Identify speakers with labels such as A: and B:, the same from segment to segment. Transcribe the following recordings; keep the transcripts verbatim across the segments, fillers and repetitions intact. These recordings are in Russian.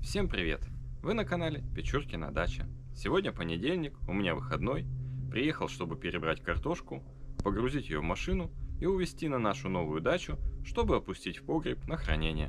A: Всем привет! Вы на канале Печуркина дача. Сегодня понедельник, у меня выходной. Приехал, чтобы перебрать картошку, погрузить ее в машину и увезти на нашу новую дачу, чтобы опустить в погреб на хранение.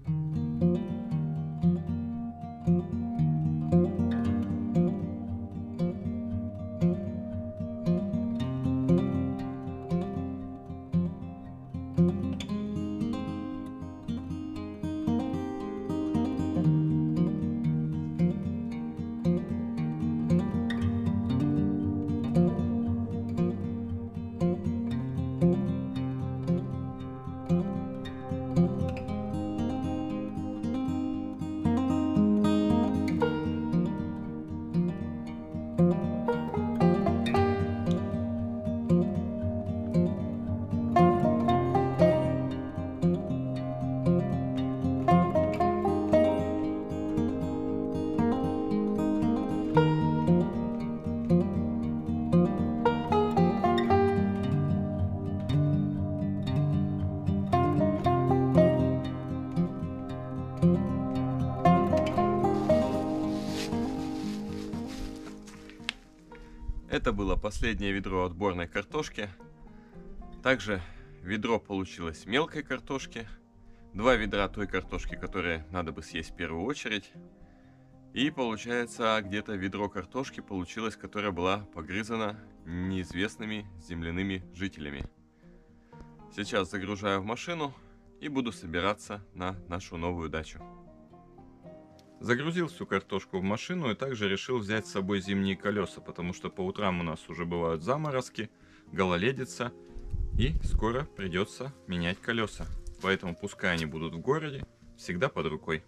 A: Это было последнее ведро отборной картошки. Также ведро получилось мелкой картошки. Два ведра той картошки, которые надо бы съесть в первую очередь. И получается где-то ведро картошки получилось, которая была погрызана неизвестными земляными жителями. Сейчас загружаю в машину и буду собираться на нашу новую дачу. Загрузил всю картошку в машину и также решил взять с собой зимние колеса, потому что по утрам у нас уже бывают заморозки, гололедица, и скоро придется менять колеса. Поэтому пускай они будут в городе, всегда под рукой.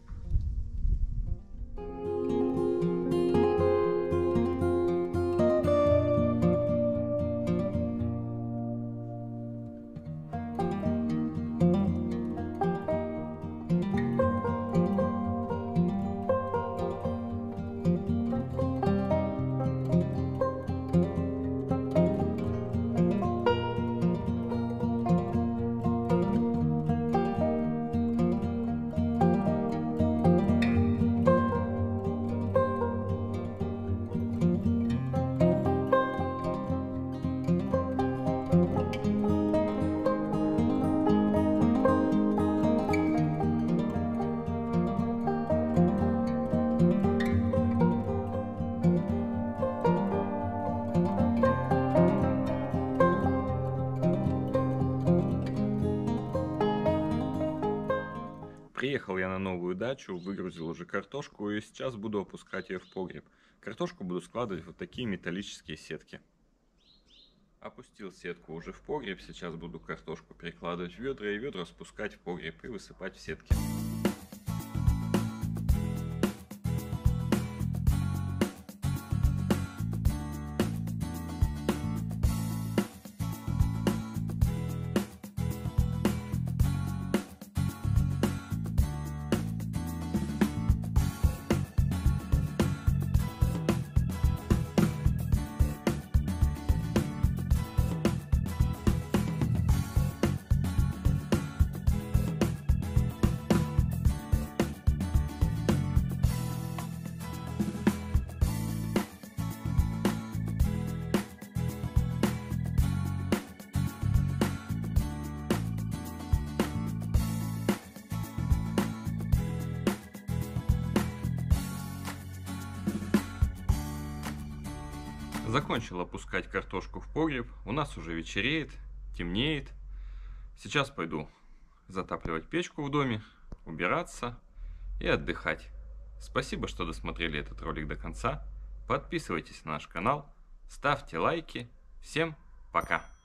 A: Приехал я на новую дачу, выгрузил уже картошку и сейчас буду опускать ее в погреб. Картошку буду складывать в вот такие металлические сетки. Опустил сетку уже в погреб, сейчас буду картошку перекладывать в ведра и ведра спускать в погреб и высыпать в сетки. Закончил опускать картошку в погреб. У нас уже вечереет, темнеет. Сейчас пойду затапливать печку в доме, убираться и отдыхать. Спасибо, что досмотрели этот ролик до конца. Подписывайтесь на наш канал, ставьте лайки. Всем пока!